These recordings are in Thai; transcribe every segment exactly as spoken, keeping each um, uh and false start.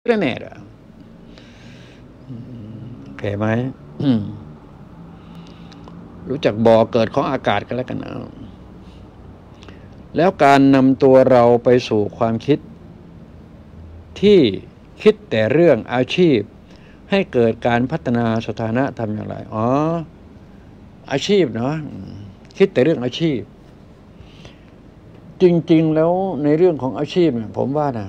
planeta โอเคไหมรู้จักบ่อเกิดของอากาศกันแล้วกันเอาแล้วการนำตัวเราไปสู่ความคิดที่คิดแต่เรื่องอาชีพให้เกิดการพัฒนาสถานะทำอย่างไรอ๋ออาชีพเนาะคิดแต่เรื่องอาชีพจริงๆแล้วในเรื่องของอาชีพเนี่ยผมว่านะ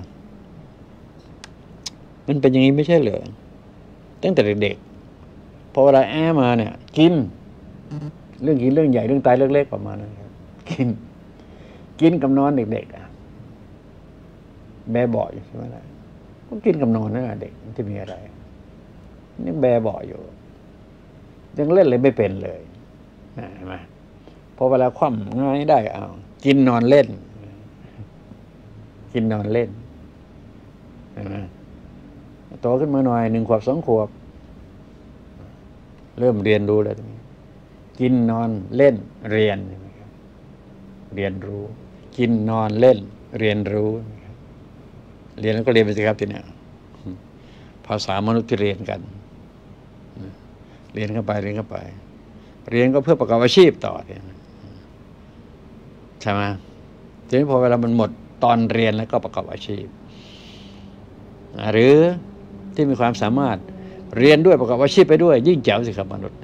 มันเป็นอย่างนี้ไม่ใช่เหรอตั้งแต่เด็กๆพอเวลาแอมาเนี่ยกินเรื่องกินเรื่องใหญ่เรื่องตายเรื่องเล็กประมาณนั้นครับกินกินกับนอนเด็กๆอ่ะแบบ่อยใช่ไหมล่ะก็กินกับนอนนั่นแหละเด็กมันจะมีอะไรนี่แบบ่อยอยู่ยังเล่นเลยไม่เป็นเลยเห็นไหมพอเวลาคว่ำง่ายได้เอากินนอนเล่นกินนอนเล่นเห็นไหมโตขึ้นมาหน่อยหนึ่งขวบสองขวบเริ่มเรียนรู้แล้วกินนอนเล่นเรียนเรียนรู้กินนอนเล่นเรียนรู้เรียนแล้วก็เรียนไปสิครับทีนี้ภาษามนุษย์ที่เรียนกันเรียนเข้าไปเรียนเข้าไปเรียนก็เพื่อประกอบอาชีพต่อใช่ไหมทีนี้พอเวลามันหมดตอนเรียนแล้วก็ประกอบอาชีพหรือที่มีความสามารถเรียนด้วยประกอบอาชีพไปด้วยยิ่งแจ๋วสิครับมนุษย์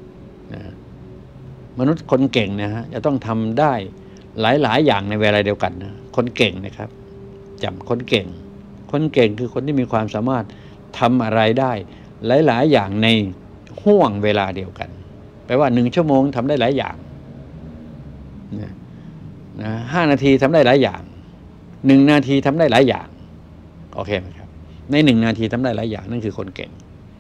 มนุษย์คนเก่งนะฮะจะต้องทำได้หลายๆอย่างในเวลาเดียวกันนะคนเก่งนะครับจำคนเก่งคนเก่งคือคนที่มีความสามารถทำอะไรได้หลายๆอย่างในห่วงเวลาเดียวกันแปลว่าหนึ่งชั่วโมงทำได้หลายอย่างนะนะห้านาทีทำได้หลายอย่างหนึ่งนาทีทำได้หลายอย่างโอเคไหมครับในหนึ่งนาทีทำได้หลายอย่างนั่นคือคนเก่ง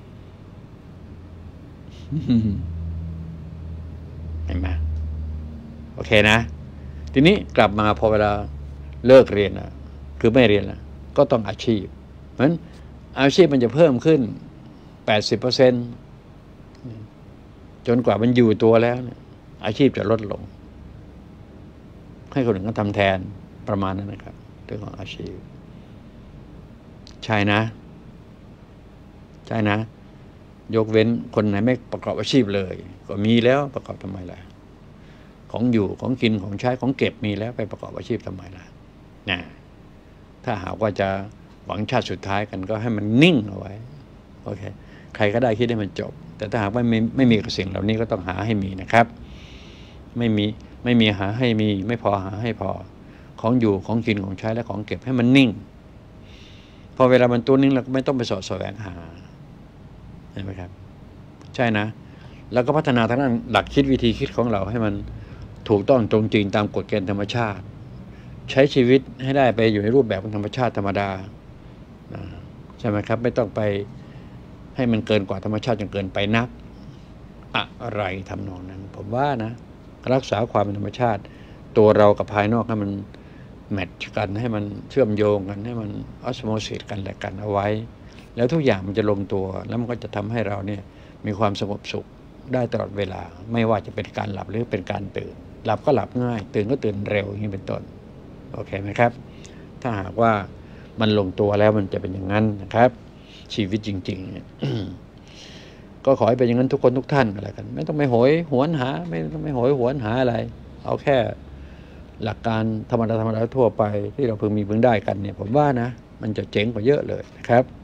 เห็นไหมโอเคนะทีนี้กลับมาพอเวลาเลิกเรียนนะคือไม่เรียนแล้วก็ต้องอาชีพเพราะฉะนั้นอาชีพมันจะเพิ่มขึ้น แปดสิบเปอร์เซ็นต์ จนกว่ามันอยู่ตัวแล้วเนี่ยอาชีพจะลดลงให้คนอื่นก็ทำแทนประมาณนั้นนะครับเรื่องของอาชีพใช่นะใช่นะยกเว้นคนไหนไม่ประกอบอาชีพเลยก็มีแล้วประกอบทำไมล่ะของอยู่ของกินของใช้ของเก็บมีแล้วไปประกอบอาชีพทำไมล่ะนะถ้าหากว่าจะหวังชาติสุดท้ายกันก็ให้มันนิ่งเอาไว้โอเคใครก็ได้คิดให้มันจบแต่ถ้าหากว่าไม่ไม่มีสิ่งเหล่านี้ก็ต้องหาให้มีนะครับไม่มีไม่มีหาให้มีไม่พอหาให้พอของอยู่ของกินของใช้และของเก็บให้มันนิ่งพอเวลามันตัวนิ่งเราก็ไม่ต้องไปสอดแสวงหาเห็นไหมครับใช่นะแล้วก็พัฒนาทางด้านหลักคิดวิธีคิดของเราให้มันถูกต้องตรงจริงตามกฎเกณฑ์ธรรมชาติใช้ชีวิตให้ได้ไปอยู่ในรูปแบบของธรรมชาติธรรมดาใช่ไหมครับไม่ต้องไปให้มันเกินกว่าธรรมชาติจนเกินไปนักอะไรทำนองนั้นผมว่านะรักษาความเป็นธรรมชาติตัวเรากับภายนอกให้มันแมทช์กันให้มันเชื่อมโยงกันให้มันออสโมซิสกันและกันเอาไว้แล้วทุกอย่างมันจะลงตัวแล้วมันก็จะทำให้เราเนี่ยมีความสงบสุขได้ตลอดเวลาไม่ว่าจะเป็นการหลับหรือเป็นการตื่นหลับก็หลับง่ายตื่นก็ตื่นเร็วอย่างนี้เป็นต้นโอเคไหมครับถ้าหากว่ามันลงตัวแล้วมันจะเป็นอย่างนั้นนะครับชีวิตจริงๆเนี่ย ก็ขอให้เป็นอย่างนั้นทุกคนทุกท่านอะไรกันไม่ต้องไปโหยหวนหาไม่ต้องไปโหยหวนหาอะไรเอาแค่หลักการธรรมดาธรรมดาทั่วไปที่เราพึงมีพึงได้กันเนี่ยผมว่านะมันจะเจ๋งกว่าเยอะเลยนะครับ